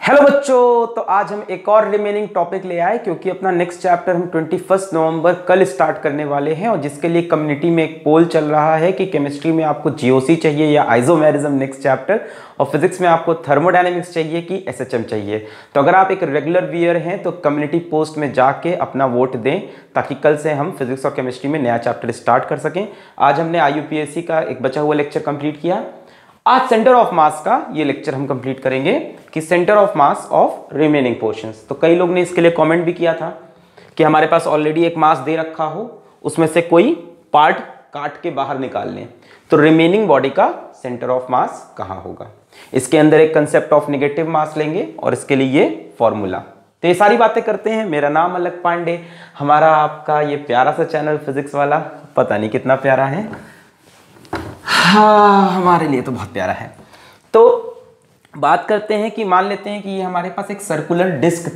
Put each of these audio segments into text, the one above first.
Hello बच्चों, तो आज हम एक और रिमेनिंग टॉपिक ले आए क्योंकि अपना नेक्स्ट चैप्टर हम 21 नवंबर कल स्टार्ट करने वाले हैं और जिसके लिए कम्युनिटी में एक पोल चल रहा है कि केमिस्ट्री में आपको जीओसी चाहिए या आइसोमेरिज्म नेक्स्ट चैप्टर, और फिजिक्स में आपको थर्मोडायनेमिक्स चाहिए कि एसएचएम चाहिए। तो अगर आप एक रेगुलर व्यूअर हैं तो कम्युनिटी पोस्ट में जाके अपना वोट दें ताकि कल से हम फिजिक्स और केमिस्ट्री में नया चैप्टर स्टार्ट कर सकें। आज हमने IUPAC का एक बचा हुआ लेक्चर कंप्लीट किया। आज सेंटर ऑफ मास का ये लेक्चर हम कंप्लीट करेंगे कि centre of mass of remaining portions. तो कई लोग ने इसके लिए कमेंट भी किया था कि हमारे पास ऑलरेडी एक मास दे रखा हो, उसमें से कोई पार्ट काट के बाहर निकाल लें, तो रिमेनिंग बॉडी का सेंटर ऑफ मास कहाँ होगा। इसके अंदर एक कंसेप्ट ऑफ नेगेटिव मास लेंगे और इसके लिए ये फॉर्मूला। तो ये सारी बातें करते हैं। मेरा नाम अलख पांडे, हमारा आपका ये प्यारा सा चैनल फिजिक्स वाला, पता नहीं कितना प्यारा है, हाँ हमारे लिए तो बहुत प्यारा है। तो बात करते हैं कि मान लेते हैं कि ये हमारे पास एक सर्कुलर डिस्क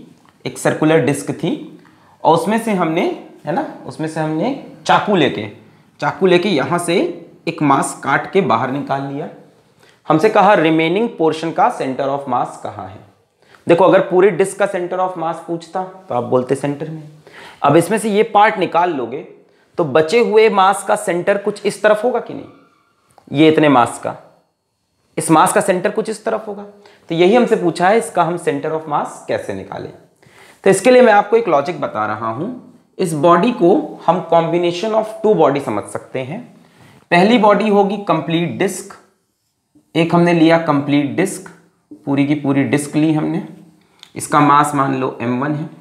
थी, और उसमें से हमने, है ना, उसमें से हमने चाकू लेके यहाँ से एक मास काट के बाहर निकाल लिया। हमसे कहा रिमेनिंग पोर्शन का सेंटर ऑफ मास कहाँ है। देखो, अगर पूरे डिस्क का सेंटर ऑफ मास पूछता तो आप बोलते सेंटर में। अब इसमें से ये पार्ट निकाल लोगे तो बचे हुए मास का सेंटर कुछ इस तरफ होगा कि नहीं। ये इतने मास का, इस मास का सेंटर कुछ इस तरफ होगा। तो यही हमसे पूछा है, इसका हम सेंटर ऑफ मास कैसे निकालें। तो इसके लिए मैं आपको एक लॉजिक बता रहा हूं। इस बॉडी को हम कॉम्बिनेशन ऑफ टू बॉडी समझ सकते हैं। पहली बॉडी होगी कंप्लीट डिस्क। एक हमने लिया कंप्लीट डिस्क, पूरी की पूरी डिस्क ली हमने, इसका मास मान लो m1 है।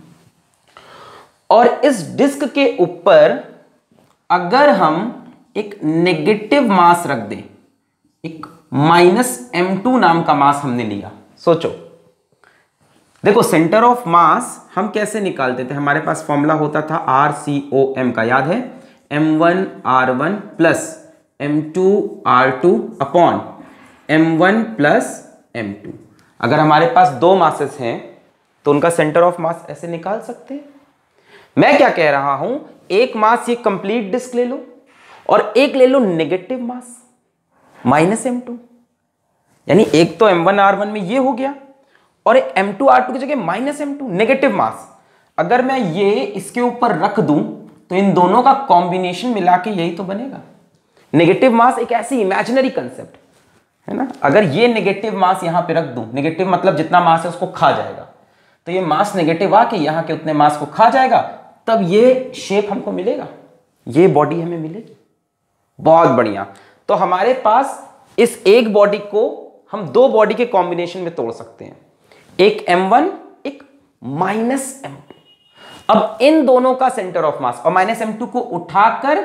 और इस डिस्क के ऊपर अगर हम एक नेगेटिव मास रख दें, एक -m2 नाम का मास हमने लिया। सोचो, देखो सेंटर ऑफ मास हम कैसे निकालते थे। हमारे पास फॉर्मूला होता था RCOM का, याद है, m1r1 plus m2r2 upon m1 plus m2। अगर हमारे पास दो मासेस हैं तो उनका सेंटर ऑफ मास ऐसे निकाल सकते हैं। मैं क्या कह रहा हूं, एक मास ये कंप्लीट डिस्क ले लो और एक ले लो नेगेटिव मास -m2, यानी एक तो m1r1 में ये हो गया और एक m2r2 की जगह -m2 नेगेटिव मास। अगर मैं ये इसके ऊपर रख दूं तो इन दोनों का कॉम्बिनेशन मिला के यही तो बनेगा। नेगेटिव मास एक ऐसी इमेजिनरी कंसेप्ट है ना। अगर ये नेगेटिव मास यहां पे रख दूं, नेगेटिव मतलब जितना मास है उसको खा जाएगा, तो ये मास नेगेटिव आके यहां के उतने मास को खा जाएगा, तब ये शेप हमको मिलेगा, ये बॉडी हमें मिलेगी। बहुत बढ़िया। तो हमारे पास इस एक बॉडी को हम दो बॉडी के कॉम्बिनेशन में तोड़ सकते हैं, एक m1 एक -m2। अब इन दोनों का सेंटर ऑफ मास और -m2 को उठाकर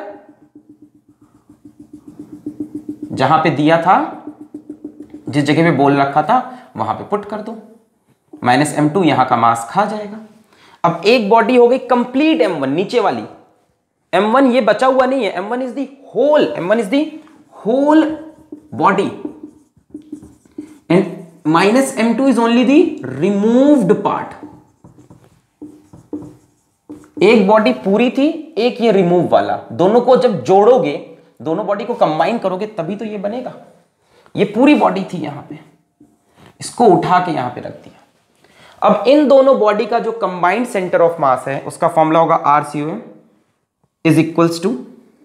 जहां पे दिया था, जिस जगह पे बोल रखा था वहां पे पुट कर दो, -m2 यहां का मास खा जाएगा। अब एक बॉडी हो गई कंप्लीट m1, नीचे वाली m1 ये बचा हुआ नहीं है, m1 is the whole body and -m2 is only the removed part. एक बॉडी पूरी थी, एक ये रिमूव वाला, दोनों को जब जोड़ोगे, दोनों बॉडी को कंबाइन करोगे तभी तो ये बनेगा। ये पूरी बॉडी थी यहां पे, इसको उठा के यहां पे रख दिया। अब इन दोनों बॉडी का जो कंबाइंड सेंटर ऑफ मास है उसका फॉर्मूला होगा RCOM is equals to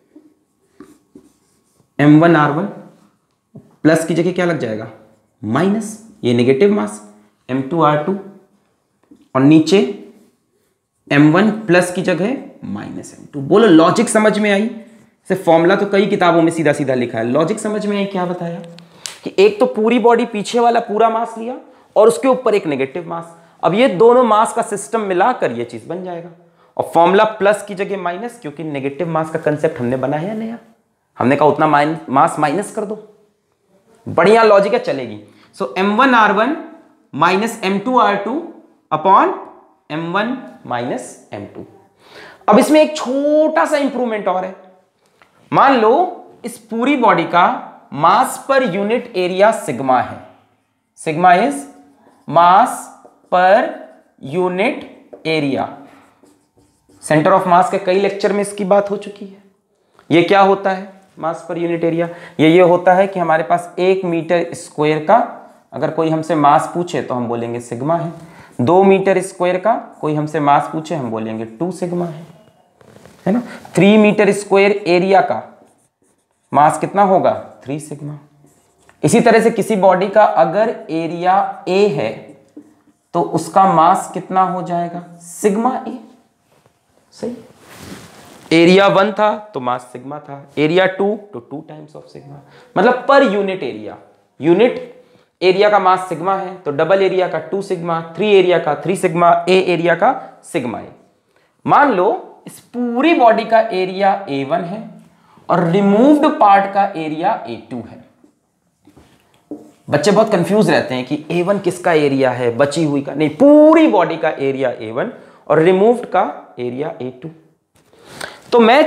m1r1 plus की जगह क्या लग जाएगा माइनस, ये नेगेटिव मास m2r2, और नीचे m1 प्लस की जगह -m2। बोलो लॉजिक समझ में आई। सिर्फ फॉर्मूला तो कई किताबों में सीधा सीधा लिखा है, लॉजिक समझ में आई। क्या बताया कि एक तो पूरी बॉडी पीछे वाला पूरा मास लिया और उसके ऊपर एक नेगेटिव मास। अब ये दोनों मास का सिस्टम मिलाकर ये चीज बन जाएगा, और फॉर्मूला प्लस की जगह माइनस, क्योंकि नेगेटिव मास का कंसेप्ट हमने बनाया नया, हमने कहा उतना मास माइनस कर दो। बढ़िया लॉजिक है, चलेगी। So m1r1 -m2r2 upon m1 -m2। अब इसमें एक छोटा सा इंप्रूवमेंट और है। मान लो इस पूरी बॉडी का mass per unit area sigma है। Sigma is mass per unit area. Centre of mass के कई लेक्चर में इसकी बात हो चुकी है। ये क्या होता है मास पर यूनिट एरिया? ये होता है कि हमारे पास 1 मीटर स्क्वायर का अगर कोई हमसे मास पूछे तो हम बोलेंगे सिग्मा है। 2 मीटर स्क्वायर का कोई हमसे मास पूछे हम बोलेंगे 2 सिग्मा है ना। 3 मीटर स्क्वायर एरिया का मास कितना होगा 3 सिग्मा। इसी तरह से किसी बॉडी का अगर एरिया ए है तो उसका मास कितना हो जाएगा सिग्मा ए। सही, एरिया 1 था तो मास सिग्मा था, एरिया 2 तो 2 टाइम्स ऑफ सिग्मा, मतलब पर यूनिट एरिया, यूनिट एरिया का मास सिग्मा है तो डबल एरिया का 2 सिग्मा, 3 एरिया का 3 सिग्मा, ए एरिया का सिग्मा ए। मान लो इस पूरी बॉडी का एरिया A1 है और रिमूव्ड पार्ट का एरिया A2 है। बच्चे बहुत कंफ्यूज रहते हैं कि A1 किसका एरिया है, बची हुई का, नहीं, पूरी बॉडी का एरिया A1 और रिमूव्ड का एरिया A2। तो मैं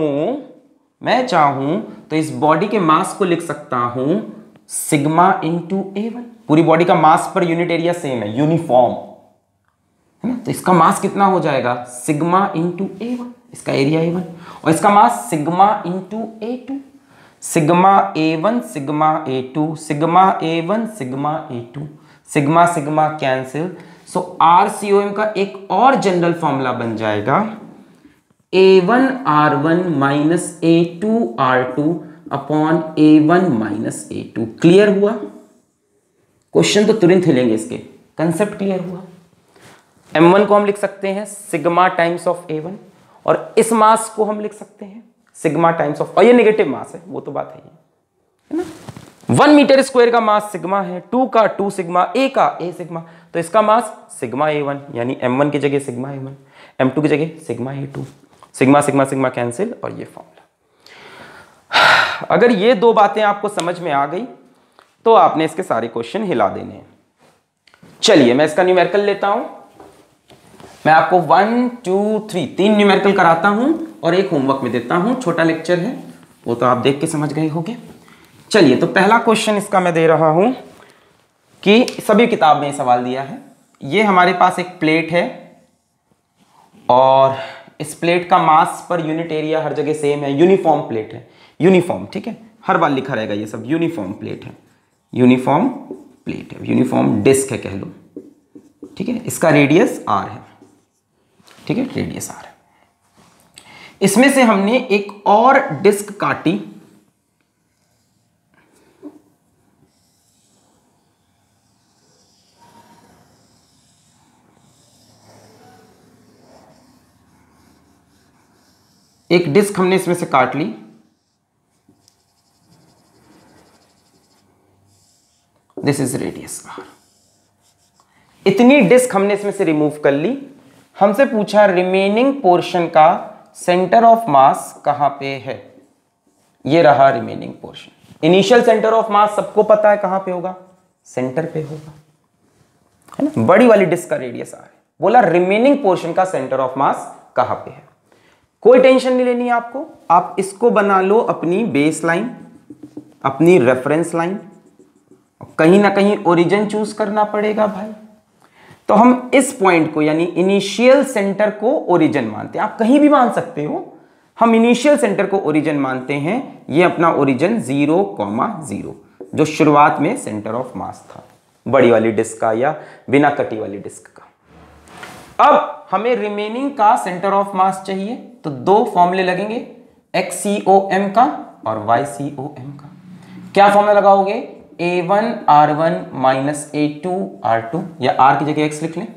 चाहूं तो इस बॉडी के मास को लिख सकता हूं सिग्मा इंटू A1। पूरी बॉडी का mass per unit area same है, यूनिफॉर्म है ना, तो इसका मास कितना हो जाएगा सिग्मा इंटू A1, इसका एरिया A1, और इसका mass sigma into A2, sigma A1 sigma A2 sigma A1 sigma A2, sigma sigma cancel. So RCOM का एक और जनरल फॉर्मूला बन जाएगा A1 R1 minus A2 R2 upon A1 minus A2। Clear हुआ? Question तो तुरंत हिलेंगे इसके, कंसेप्ट क्लियर हुआ। M1 को हम लिख सकते हैं सिग्मा टाइम्स ऑफ A1 और इस मास को हम लिख सकते हैं सिग्मा टाइम्स ऑफ, और ये नेगेटिव मास है, वो तो बात है ना। 1 मीटर स्क्वायर का मास सिग्मा है, 2 का 2 सिग्मा, A का A सिग्मा, तो इसका मास सिग्मा A1 यानी M1 की जगह सिग्मा A1, M2 की जगह sigma A2, sigma sigma sigma cancel, और ये फॉर्मूला। अगर ये 2 बातें आपको समझ में आ गई तो आपने इसके सारे क्वेश्चन हिला देने हैं। चलिए मैं इसका न्यूमेरिकल लेता हूं। मैं आपको 1 2 3 3 न्यूमेरिकल कराता हूं और एक होमवर्क में देता हूं, छोटा लेक्चर है, वो तो आप देख के समझ गए होंगे। चलिए, तो पहला क्वेश्चन इसका मैं दे रहा हूं कि सभी किताब में सवाल दिया है। ये हमारे पास एक प्लेट है और इस प्लेट का मास पर यूनिट एरिया हर जगह सेम है, यूनिफॉर्म प्लेट है, यूनिफॉर्म, ठीक है, हर बार लिखा रहेगा ये सब, यूनिफॉर्म प्लेट है, यूनिफॉर्म प्लेट है, यूनिफॉर्म डिस्क है कह लो, ठीक है। इसका रेडियस r है, ठीक है, रेडियस r है। इसमें से हमने एक और डिस्क काटी, एक डिस्क हमने इसमें से काट ली, दिस इज रेडियस r। इतनी डिस्क हमने इसमें से रिमूव कर ली। हमसे पूछा रिमेनिंग पोर्शन का सेंटर ऑफ मास कहां पे है। ये रहा remaining portion. Initial centre of mass सबको पता है कहां पे होगा, सेंटर पे होगा, है ना। बड़ी वाली डिस्क का रेडियस r है। बोला रिमेनिंग पोर्शन का सेंटर ऑफ मास कहां पे है। कोई टेंशन नहीं लेनी है आपको, आप इसको बना लो अपनी बेस लाइन, अपनी रेफरेंस लाइन, कहीं ना कहीं ओरिजिन चूज करना पड़ेगा भाई। तो हम इस पॉइंट को यानी इनिशियल सेंटर को ओरिजिन मानते हैं। आप कहीं भी मान सकते हो, हम इनिशियल सेंटर को ओरिजिन मानते हैं। ये अपना ओरिजिन 0,0 जो शुरुआत में सेंटर ऑफ मास था, बड़ी वाली डिस्क का या बिना कटी वाली डिस्क का। अब हमें रिमेनिंग का सेंटर ऑफ मास चाहिए, तो 2 फॉर्मूले लगेंगे, XCOM का और YCOM का। क्या फॉर्मूला लगाओगे, A1 R1 minus A2 R2, या R की जगह X लिख लें,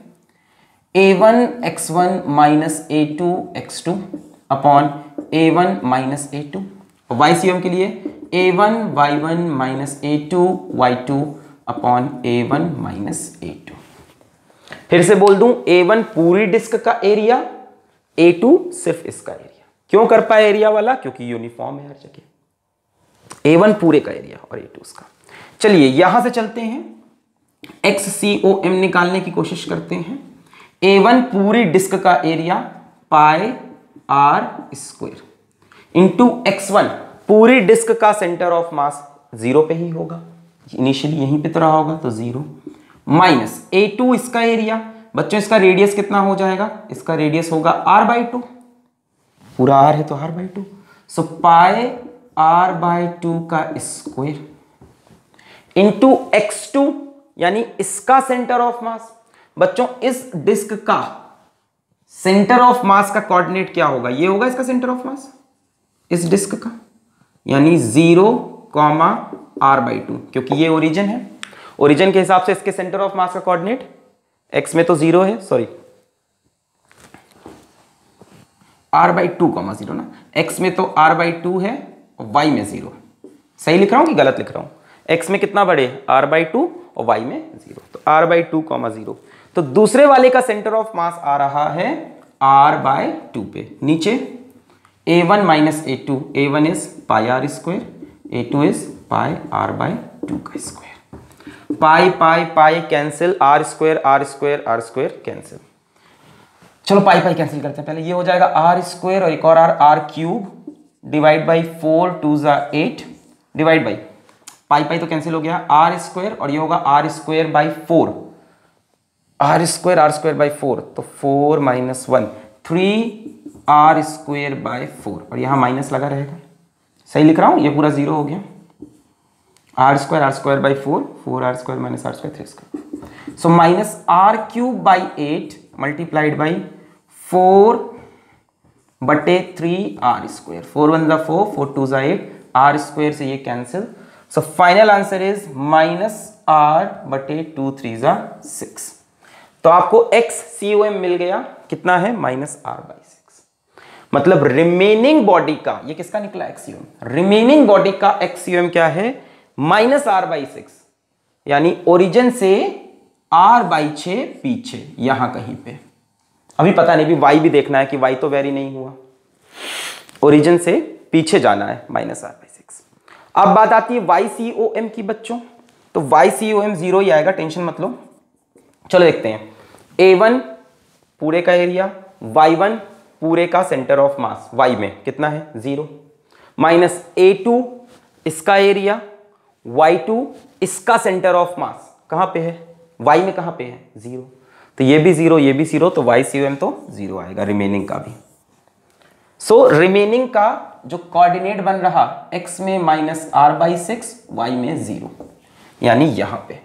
A1 X1 minus A2 X2 upon A1 minus A2, और YCOM के लिए A1 Y1 minus A2 Y2 upon A1 minus A2। फिर से बोल दूं, A1 पूरी डिस्क का एरिया, A2 सिर्फ इसका एरिया। क्यों कर पाए एरिया वाला, क्योंकि यूनिफॉर्म है हर जगह। A1 पूरे का एरिया और A2 उसका। चलिए यहां से चलते हैं, XCOM निकालने की कोशिश करते हैं। A1 पूरी डिस्क का area pi r square into X1 पूरी डिस्क का सेंटर ऑफ मास 0 पे ही होगा, इनिशियली यहीं पे तो रहा होगा, तो 0 माइनस A2 इसका एरिया। बच्चों इसका रेडियस कितना हो जाएगा, इसका रेडियस होगा r/2, पूरा r है तो r/2, सो पाई r/2 का स्क्वायर इंटू X2 यानी इसका सेंटर ऑफ मास। बच्चों इस डिस्क का सेंटर ऑफ मास का कोऑर्डिनेट क्या होगा? ये होगा इसका सेंटर ऑफ मास इस डिस्क का, यानी 0,r/2, क्योंकि ये ओरिजिन है। ओरिजिन के हिसाब से इसके सेंटर ऑफ मास का कोऑर्डिनेट x में तो 0 है, सॉरी r/2, 0 ना, x में तो r/2 है और y में 0। सही लिख रहा हूं कि गलत लिख रहा हूं? x में कितना बढ़े? r/2 और y में 0, तो r/2, 0। तो दूसरे वाले का सेंटर ऑफ मास आ रहा है r/2 पे। नीचे a1 minus a2, a1 is pi r square, a2 is pi r/2 का square. Pi pi pi cancel, r square r square r square cancel. चलो पाई पाई कैंसिल करते हैं पहले। ये हो जाएगा r स्क्वायर और एक और r cube divide by 4 2 8 divide by pi pi तो कैंसिल हो गया, r स्क्वायर और ये होगा r square by 4, r square by 4, तो 4 माइनस 1 3r स्क्वायर बाई 4 और यहां माइनस लगा रहेगा। सही लिख रहा हूं? ये पूरा 0 हो गया। r square by 4, 4r square minus r square 3 square, so minus r cube by 8 multiplied by 4 बटे 3r स्क्वायर, 4 1 4, 4 2 8, r स्क्वायर से ये cancel, so final answer is minus r बटे 2 3 6। तो आपको XCOM मिल गया, कितना है? Minus r/6। मतलब रिमेनिंग बॉडी का, ये किसका निकला? XCOM। रिमेनिंग बॉडी का XCOM क्या है? माइनस r/6, यानी ओरिजिन से r/6 पीछे यहां कहीं पे। अभी पता नहीं, भी y भी देखना है कि y तो वेरी नहीं हुआ, ओरिजिन से पीछे जाना है, माइनस r/6। अब बात आती है YCOM की बच्चों, तो YCOM 0 ही आएगा, टेंशन मत लो। चलो देखते हैं। A1 पूरे का एरिया, Y1 पूरे का सेंटर ऑफ मास, y में कितना है? 0, माइनस A2 इसका एरिया, Y2 इसका सेंटर ऑफ मास कहां पे है? y में कहां पे है? 0, तो ये भी 0, ये भी 0, तो YCOM तो 0 आएगा रिमेनिंग का भी। सो रिमेनिंग का जो कोऑर्डिनेट बन रहा x में माइनस r/6, y में 0, यानी यहां पे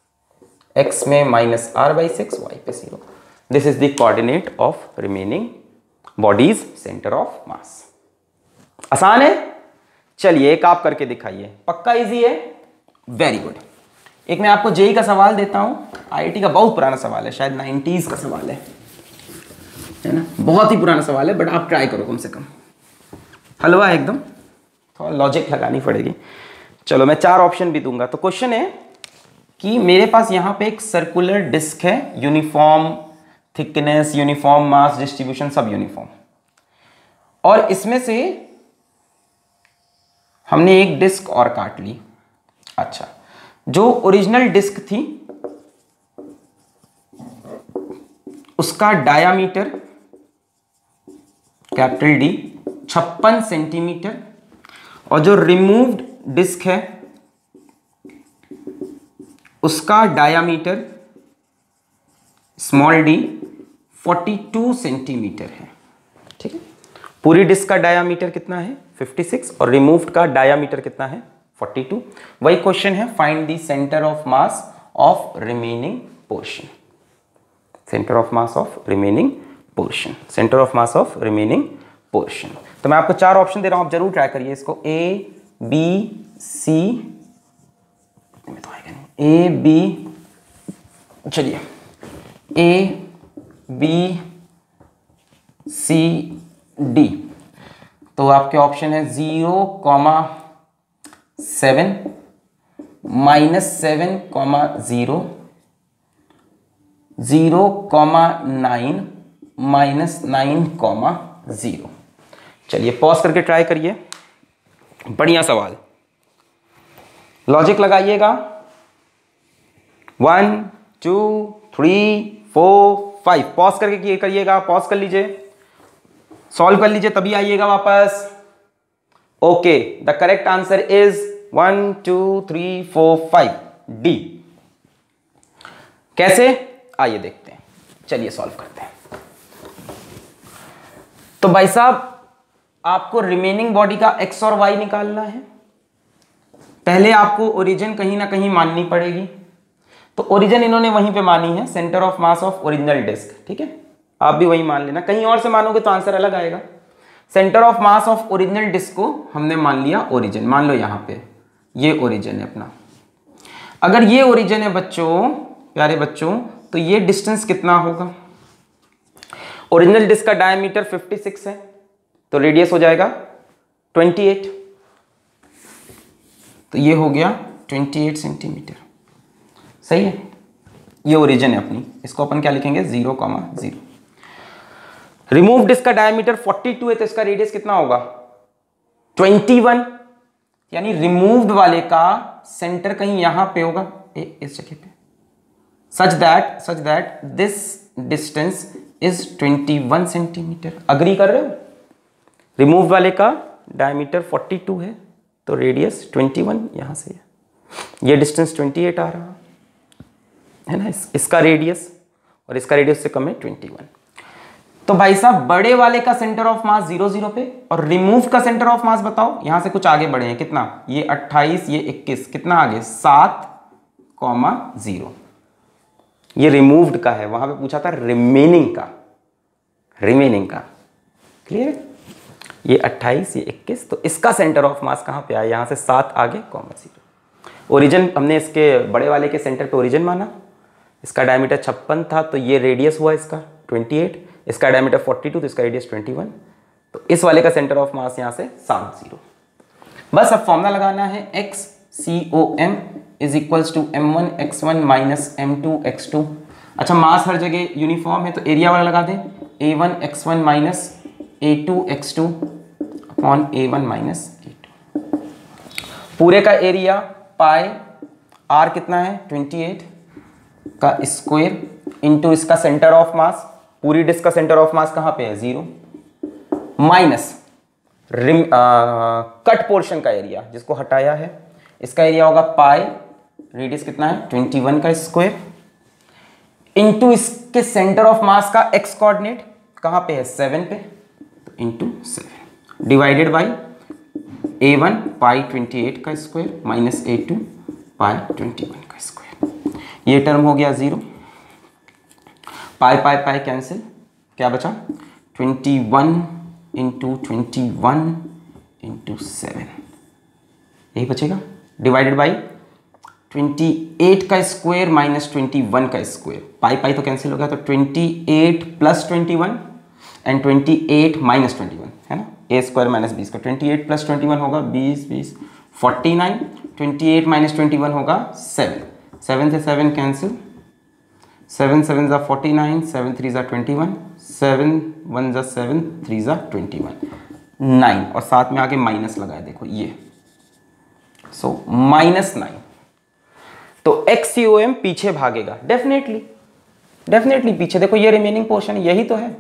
x में माइनस r/6, y पे 0। This is the coordinate of remaining body's centre of mass. आसान है? चलिए एक आप करके दिखाइए, पक्का इजी है? Very good. एक मैं आपको जेई का सवाल देता हूं, IIT का बहुत पुराना सवाल है, शायद 90s का सवाल है ना, बहुत ही पुराना सवाल है, बट आप ट्राई करो कम से कम। हलवा है एकदम, थोड़ा लॉजिक लगानी पड़ेगी। चलो मैं 4 ऑप्शन भी दूंगा। तो क्वेश्चन है कि मेरे पास यहां पे एक सर्कुलर डिस्क है, uniform thickness, uniform mass distribution, सब यूनिफॉर्म, और इसमें से हमने एक डिस्क और काट ली। अच्छा, जो ओरिजिनल डिस्क थी उसका डायामीटर कैपिटल D 56 सेंटीमीटर, और जो रिमूव्ड डिस्क है उसका डायामीटर स्मॉल d 42 सेंटीमीटर है। ठीक है, पूरी डिस्क का डायामीटर कितना है? 56, और रिमूव्ड का डायामीटर कितना है? 42। वही क्वेश्चन है, find the centre of mass of remaining portion. Centre of mass of remaining portion, centre of mass of remaining portion. तो मैं आपको 4 ऑप्शन दे रहा हूं, आप जरूर ट्राई करिए इसको। A B C में तो आएगा नहीं, A B, चलिए A B C D। तो आपके ऑप्शन है 0,7 -7, 0 0,9 -9, 0। चलिए पॉज करके ट्राई करिए, बढ़िया सवाल, लॉजिक लगाइएगा। 1 2 3 4 5, पॉज करके करिएगा, पॉज कर लीजिए, सॉल्व कर लीजिए, तभी आइएगा वापस। Okay, the correct answer is 1 2 3 4 5 D. कैसे? आइए देखते हैं, चलिए सॉल्व करते हैं। तो भाई साहब आपको रिमेनिंग बॉडी का एक्स और वाई निकालना है। पहले आपको ओरिजिन कहीं ना कहीं माननी पड़ेगी, तो ओरिजिन इन्होंने वहीं पे मानी है, centre of mass of original disc, ठीक है, आप भी वही मान लेना, कहीं और से मानोगे तो आंसर अलग आएगा। Centre of mass of original disc को हमने मान लिया ओरिजिन, मान लो यहाँ पे ये ओरिजिन है अपना। अगर ये ओरिजिन है बच्चों, प्यारे बच्चों, तो ये डिस्टेंस कितना होगा? ओरिजिनल डिस्क का डायमीटर 56 है, तो रेडियस हो जाएगा 28, तो ये हो गया 28 सेंटीमीटर, सही है। ये ओरिजिन है अपनी, इसको अपन क्या लिखेंगे? 0,0। रिमूव डिस्क का डायमीटर 42 है, तो इसका रेडियस कितना होगा? 21, यानी रिमूव्ड वाले का सेंटर कहीं यहां पे होगा, इस जगह पे, such that this distance is 21 centimetre. Agree कर रहे हो? रिमूव वाले का डायमीटर 42 है, तो रेडियस 21 यहां से है, ये डिस्टेंस 28 आ रहा है ना, इसका रेडियस, और इसका रेडियस से कम है 21। तो भाई साहब बड़े वाले का सेंटर ऑफ मास 0, 0 पे, और रिमूव का सेंटर ऑफ मास बताओ, यहां से कुछ आगे बढ़े हैं, कितना? ये 28, ये 21, कितना आगे? 7,0। ये रिमूव्ड का है, वहां पे पूछा था रिमेनिंग का, क्लियर है? ये 28, ये 21, तो इसका सेंटर ऑफ मास कहां पे आया? यहां से 7 आगे, 0। ओरिजिन हमने इसके बड़े वाले के सेंटर पे ओरिजिन माना, इसका डायमीटर 56 था, तो ये रेडियस हुआ इसका 28, इसका डायमीटर 42, तो इसका रेडियस 21, तो इस वाले का सेंटर ऑफ मास यहां से 7,0। बस अब फॉर्मूला लगाना है, XCOM is equals to M1 x1 minus M2 x2। अच्छा, मास हर जगह यूनिफॉर्म है, तो एरिया वाला लगा दें, A1 x1 minus A2 x2 upon A1 minus A2। पूरे का एरिया पाई R कितना है? 28 का स्क्वायर इंटू इसका सेंटर ऑफ मास, पूरी डिस्क का सेंटर ऑफ मास कहां पे है? 0, माइनस कट पोर्शन का एरिया जिसको हटाया है, इसका एरिया होगा पाई, रेडियस कितना है? 21 का स्क्वायर, इंटू इसके सेंटर ऑफ मास का एक्स कोऑर्डिनेट कहां पे है? 7 पे, तो इंटू 7 डिवाइडेड बाई A1 पाई 28 का स्क्वायर माइनस A2 पाई 21 का स्क्वायर। ये टर्म हो गया 0, पाई पाई पाई कैंसिल, क्या बचा? 21 इंटू 21 इंटू 7, यही बचेगा, डिवाइडेड बाई 28 का स्क्वायर माइनस 21 का स्क्वायर, पाई पाई तो कैंसिल हो गया, तो 28 प्लस 21 एंड 28 माइनस 21 है ना, A square minus B square, 28 plus 21 होगा 20 20 49, 28 माइनस 21 होगा 7, 7 से 7 कैंसिल, 7 7 जा 49, 7 3 जा 21, 7 1 जा 7, 3 जा 21, 9, और साथ में आगे माइनस लगाए, देखो ये, सो -9। तो XCOM पीछे भागेगा, डेफिनेटली पीछे, देखो ये रिमेनिंग पोर्शन है, यही तो है,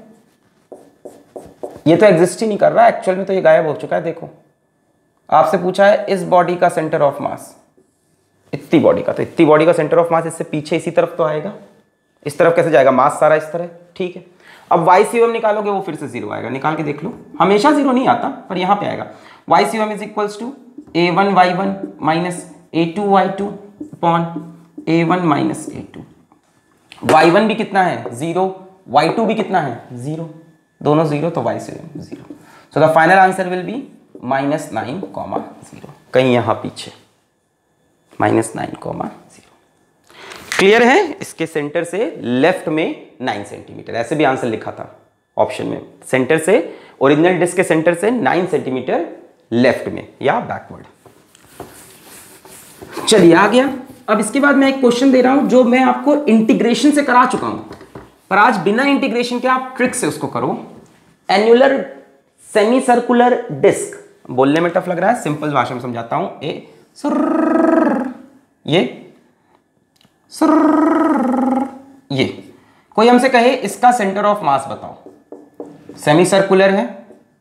ये तो एग्जिस्ट ही नहीं कर रहा एक्चुअल में, तो ये गायब हो चुका है। देखो आपसे पूछा है इस बॉडी का सेंटर ऑफ मास, इतनी बॉडी का, तो इतनी बॉडी का सेंटर ऑफ मास इससे पीछे इसी तरफ तो आएगा, इस तरफ कैसे जाएगा? मास सारा इस तरह, ठीक है। अब YCOM निकालोगे, वो फिर से 0 आएगा, निकाल के देख लो, हमेशा 0 नहीं आता पर यहां पे आएगा। YCOM is equals to A1 Y1 minus A2 Y2 upon A1 minus A2। Y1 भी कितना है? 0, Y2 भी कितना है? 0, दोनों 0, तो YCOM 0। So the final answer will be -9,0, कहीं यहां पीछे -9,0। क्लियर है? इसके सेंटर से लेफ्ट में 9 सेंटीमीटर, ऐसे भी आंसर लिखा था ऑप्शन में, सेंटर से, ओरिजिनल डिस्क के सेंटर से 9 सेंटीमीटर लेफ्ट में या बैकवर्ड। चलिए आ गया। अब इसके बाद मैं एक क्वेश्चन दे रहा हूं जो मैं आपको इंटीग्रेशन से करा चुका हूं, पर आज बिना इंटीग्रेशन के आप ट्रिक से उसको करो। एन्युलर सेमी सर्कुलर डिस्क, बोलने में टफ लग रहा है, सिंपल भाषा में समझाता हूं। ये कोई हमसे कहे इसका सेंटर ऑफ मास बताओ, सेमी सर्कुलर है,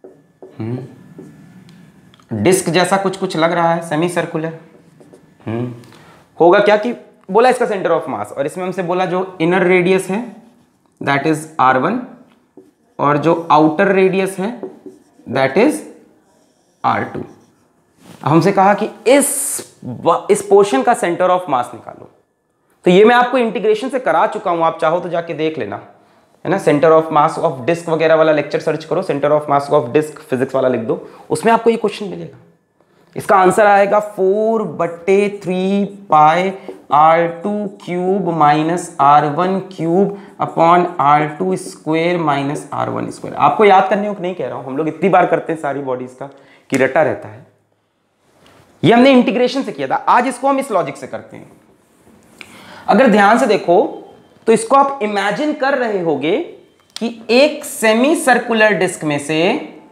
डिस्क जैसा कुछ कुछ लग रहा है, सेमी सर्कुलर, होगा क्या कि बोला इसका सेंटर ऑफ मास, और इसमें हमसे बोला जो इनर रेडियस है दैट इज R1 और जो आउटर रेडियस है दैट इज R2। हमसे कहा कि इस पोर्शन का सेंटर ऑफ मास निकालो, तो ये मैं आपको इंटीग्रेशन से करा चुका हूं, आप चाहो तो जाके देख लेना, है ना। Centre of mass of disc वगैरह वाला लेक्चर सर्च करो, centre of mass of disc physics वाला लिख दो, उसमें आपको ये क्वेश्चन मिलेगा। इसका आंसर आएगा 4/3 pi R2 cube minus R1 cube upon R2 square minus R1 square. आपको याद करने को नहीं कह रहा हूं, हम लोग इतनी बार करते हैं सारी बॉडीज का कि रटा रहता है। ये हमने इंटीग्रेशन से किया था, आज इसको हम इस लॉजिक से करते हैं। अगर ध्यान से देखो तो इसको आप इमेजिन कर रहे होगे कि एक सेमी सर्कुलर डिस्क में से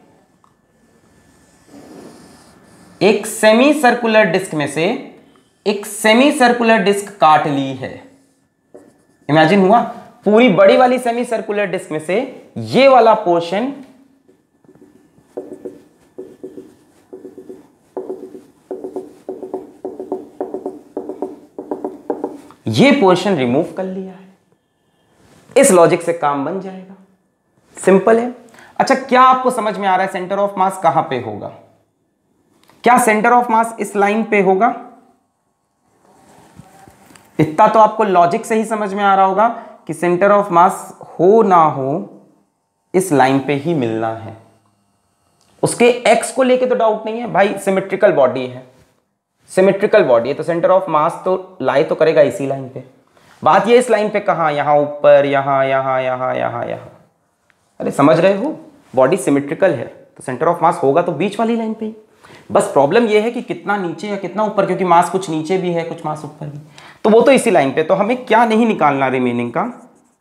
एक सेमी सर्कुलर डिस्क काट ली है। इमेजिन हुआ, पूरी बड़ी वाली सेमी सर्कुलर डिस्क में से ये वाला पोर्शन रिमूव कर लिया है। इस लॉजिक से काम बन जाएगा, सिंपल है। अच्छा, क्या आपको समझ में आ रहा है सेंटर ऑफ मास कहां पे होगा? क्या सेंटर ऑफ मास इस लाइन पे होगा? इतना तो आपको लॉजिक से ही समझ में आ रहा होगा कि सेंटर ऑफ मास हो ना हो इस लाइन पे ही मिलना है। उसके एक्स को लेके तो डाउट नहीं है भाई, सिमेट्रिकल बॉडी है, सिमेट्रिकल बॉडी है तो सेंटर ऑफ मास तो लाई तो करेगा इसी लाइन पे। बात ये इस लाइन पे कहां, यहां ऊपर, यहां यहां यहां यहां यहां। अरे समझ रहे हो, बॉडी सिमेट्रिकल है तो सेंटर ऑफ मास होगा तो बीच वाली लाइन पे ही। बस प्रॉब्लम ये है कि कितना नीचे या कितना ऊपर, क्योंकि मास कुछ नीचे भी है कुछ मास ऊपर भी, तो वो तो इसी लाइन पे। तो हमें क्या नहीं निकालना रिमेनिंग का,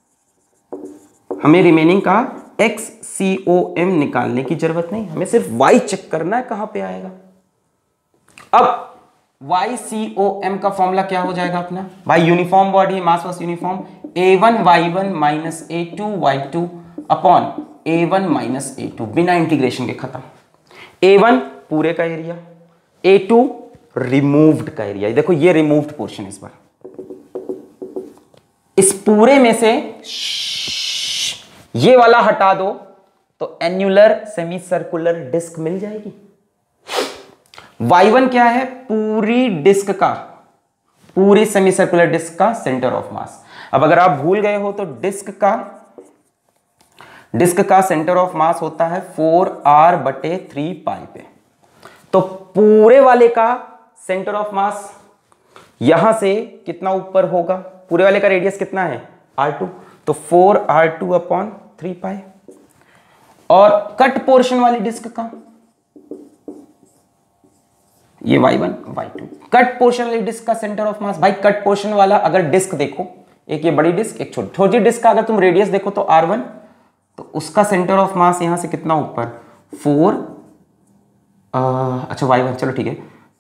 हमें रिमेनिंग का XCOM निकालने की जरूरत नहीं, हमें सिर्फ Y चेक करना है कहां पे आएगा। अब YCOM का फॉर्मूला क्या हो जाएगा अपना भाई, यूनिफॉर्म बॉडी, मास वास uniform, A1Y1 minus A2Y2 upon A1 minus A2, बिना इंटीग्रेशन के खत्म। A1 पूरे का एरिया, A2 रिमूव्ड का एरिया। देखो ये रिमूव्ड पोर्शन, इस बार इस पूरे में से ये वाला हटा दो तो एन्युलर सेमी सर्कुलर डिस्क मिल जाएगी। Y1 क्या है, पूरी डिस्क का, पूरी सेमी सर्कुलर डिस्क का सेंटर ऑफ मास। अब अगर आप भूल गए हो तो डिस्क का सेंटर ऑफ मास होता है 4R/3 पाई पे। तो पूरे वाले का सेंटर ऑफ मास यहां से कितना ऊपर होगा, पूरे वाले का रेडियस कितना है R2, तो 4R2/3 पाई। और कट पोर्शन वाली डिस्क का ये Y1 Y2, कट पोर्शन वाली डिस्क का सेंटर ऑफ मास, भाई कट पोर्शन वाला अगर डिस्क देखो, एक ये बड़ी डिस्क एक छोटी डिस्क का अगर तुम रेडियस देखो तो R1, तो उसका सेंटर ऑफ मास यहां से कितना ऊपर 4, अच्छा Y1 चलो ठीक है,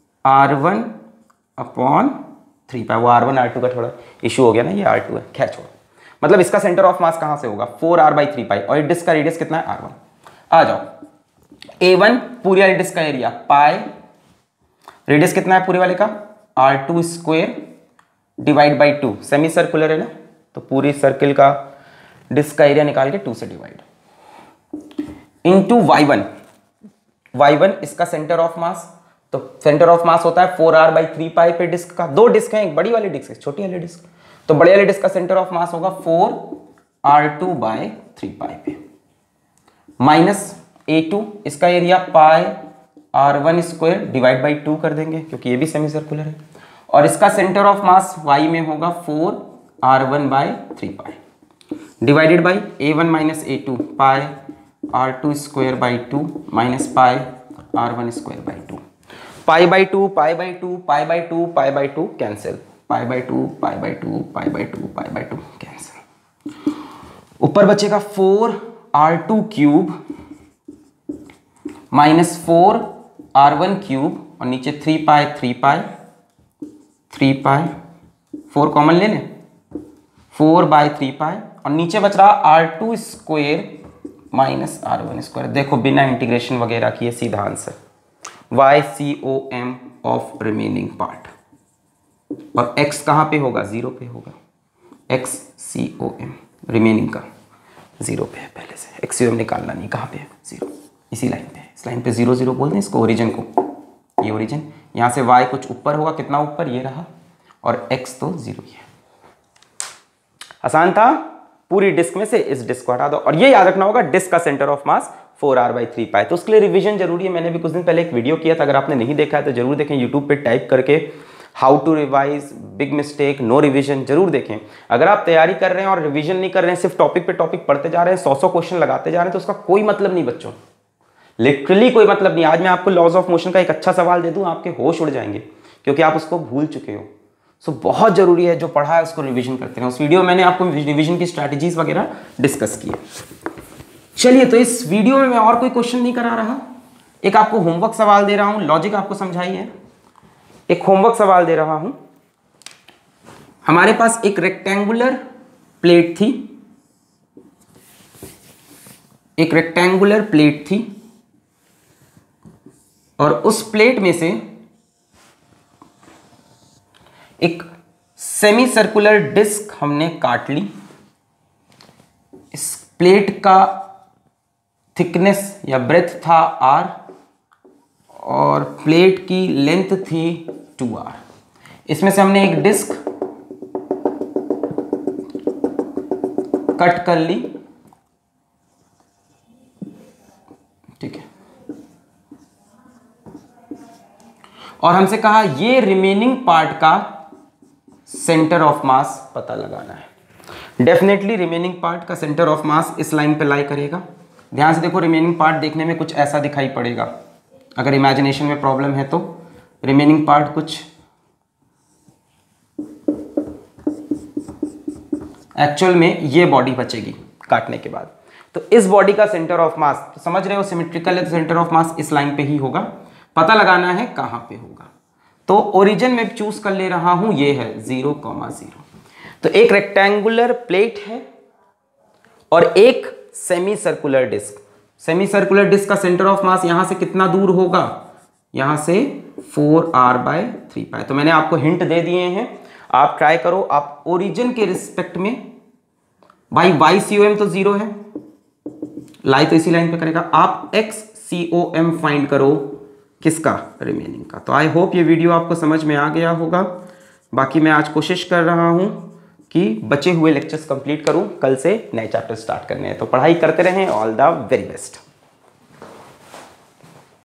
R1/3 पाई। वो R1 R2 का थोड़ा इशू हो गया ना, ये R2 है, खैर छोड़ो। मतलब इसका सेंटर ऑफ मास कहां से होगा 4R/3 पाई, और डिस्क का रेडियस कितना है R1। आ जाओ, A1 पूरी वाली डिस्क का एरिया पाई, रेडियस कितना है पूरे वाले का R2 square divide by 2, semi circular है ना, तो पूरी सर्किल का डिस्क का एरिया निकाल के 2 से डिवाइड, इनटू Y1 इसका सेंटर ऑफ मास, तो सेंटर ऑफ मास होता है 4R/3 पाई पे डिस्क का। दो डिस्क हैं, एक बड़ी वाली डिस्क एक छोटी वाली डिस्क, तो बड़ी वाली डिस्क का सेंटर ऑफ मास होगा 4R2/3 पाई पे, माइनस A2 इसका area pi R1 square divide by 2 कर देंगे क्योंकि ये भी सेमी सर्कुलर है, और इसका सेंटर ऑफ मास Y में होगा 4R1/3 pi divided by A1 minus A2 pi R2 square by 2 minus pi R1 square by 2, pi by 2 pi by 2 pi by 2 pi by 2 cancel, pi by 2 pi by 2 pi by 2 pi by 2 cancel. ऊपर बचेगा 4R2 cube minus 4R1 cube, और नीचे 3 पाई 4 common ले लें, 4/3 पाई, और नीचे बच रहा R2 square minus R1 square. देखो बिना इंटीग्रेशन वगैरह किए सीधा answer YCOM of remaining part, और x कहां पे होगा 0 पे होगा, XCOM रिमेनिंग का 0 पे है, पहले से XCOM निकालना नहीं, कहां पे है 0, इसी लाइन पे है, इस लाइन पे 0 0 बोलते हैं इसको, ओरिजिन को, ये ओरिजिन, यहां से y कुछ ऊपर होगा, कितना ऊपर ये रहा, और x तो 0 ही है। आसान था, पूरी डिस्क में से इस डिस्क को हटा दो। और ये याद रखना होगा, डिस्क का सेंटर ऑफ मास 4r/3π। तो उसके लिए रिवीजन जरूरी है। मैंने भी कुछ दिन पहले एक वीडियो किया था, अगर आपने नहीं देखा है तो जरूर देखें, यूट्यूब पे टाइप करके how to revise, big mistake, no revision, जरूर देखें। अगर आप तैयारी कर रहे हैं और रिवीजन नहीं कर रहे हैं, सिर्फ टॉपिक पे टॉपिक पढ़ते जा रहे हैं, 100 क्वेश्चन लगाते जा रहे हैं, तो उसका कोई मतलब नहीं बच्चों, लिटरली कोई मतलब नहीं। आज मैं आपको लॉज ऑफ मोशन का एक अच्छा सवाल दे दूं, आपके होश उड़ जाएंगे, क्योंकि आप उसको भूल चुके हो। सो बहुत जरूरी है, जो पढ़ा है उसको रिवीजन करते हैं। उस वीडियो में मैंने आपको रिवीजन की स्ट्रैटेजीज वगैरह डिस्कस की है। चलिए, तो इस वीडियो में मैं और कोई क्वेश्चन नहीं करा रहा, एक आपको होमवर्क सवाल दे रहा हूं, लॉजिक आपको समझाई है। एक होमवर्क सवाल दे रहा हूं। हमारे पास एक रेक्टेंगुलर प्लेट थी, एक रेक्टेंगुलर प्लेट थी, और उस प्लेट में से एक सेमी सर्कुलर डिस्क हमने काट ली। इस प्लेट का थिकनेस या ब्रेथ था r, और प्लेट की लेंथ थी 2r। इसमें से हमने एक डिस्क कट कर ली, ठीक है, और हमसे कहा ये रिमेनिंग पार्ट का सेंटर ऑफ मास पता लगाना है। डेफिनेटली रिमेनिंग पार्ट का सेंटर ऑफ मास इस लाइन पे लाई करेगा। ध्यान से देखो, रिमेनिंग पार्ट देखने में कुछ ऐसा दिखाई पड़ेगा। अगर इमेजिनेशन में प्रॉब्लम है तो रिमेनिंग पार्ट कुछ एक्चुअल में ये बॉडी बचेगी काटने के बाद। तो इस बॉडी का सेंटर ऑफ मास, तो समझ रहे हो, सिमेट्रिकल है, सेंटर ऑफ मास इस लाइन पे ही होगा। पता लगाना है कहां पे होगा। तो ओरिजिन में चूज कर ले रहा हूं, ये है 0,0। तो एक रेक्टेंगुलर प्लेट है और एक semi circular disc. Semi circular disc का सेंटर ऑफ मास यहां से कितना दूर होगा, यहां से 4r/3π। तो मैंने आपको हिंट दे दिए हैं, आप ट्राई करो। आप ओरिजिन के रिस्पेक्ट में, भाई YCOM तो 0 है, लाई तो इसी लाइन पे करेगा। आप XCOM फाइंड करो, किसका, रिमेनिंग का। तो आई होप ये वीडियो आपको समझ में आ गया होगा। बाकी मैं आज कोशिश कर रहा हूं कि बचे हुए लेक्चर्स कंप्लीट करूं, कल से नए चैप्टर स्टार्ट करने हैं। तो पढ़ाई करते रहें, ऑल द वेरी बेस्ट।